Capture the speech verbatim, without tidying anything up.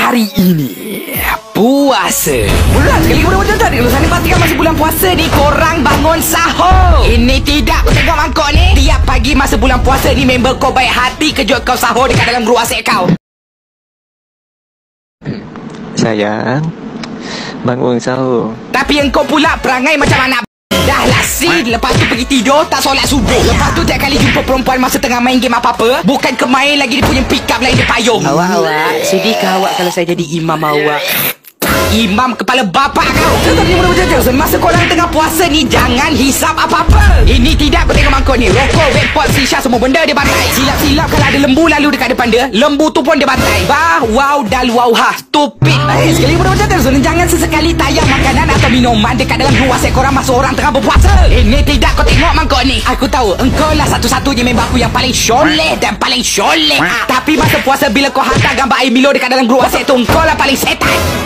hari ini puasa. Bulan sekali kepada macam tadi. Kalau sana pastikan masih bulan puasa ni, korang bangun sahur. Ini tidak, kau tengok mangkuk ni. Tiap pagi masa bulan puasa ni, member kau baik hati kejut kau sahur dekat dalam grup WhatsApp kau. Sayang, bangun sahur. Tapi engkau pula perangai macam anak. Dah lah sin. Lepas tu pergi tidur, tak solat subuh. Lepas tu tiap kali jumpa perempuan masa tengah main game apa-apa, bukan kemain lagi, dia punya pick up lain, dia payung. Awak-awak, sudikah awak kalau saya jadi imam awak? Imam kepala bapak kau. Tetapi mudah-mudahan semasa korang tengah puasa ni, jangan hisap apa-apa. Ini tidak, kau tengok mangkuk ni. Rokok, vape, shisha, semua benda dia bantai. Silap-silap kalau ada lembu lalu dekat depan dia, lembu tu pun dia bantai. Bah, wow, dal, wow, ha. Stupid. Eh, sekali mudah-mudahan jangan sesekali tayang makanan atau minuman dekat dalam grup WhatsApp korang masa orang tengah berpuasa. Ini tidak, kau tengok mangkuk ni. Aku tahu engkau lah satu-satunya member aku yang paling syoleh dan paling syoleh. Ha. Tapi masa puasa bila kau hantar gambar air Milo dekat dalam grup WhatsApp tu, engkau lah paling setan.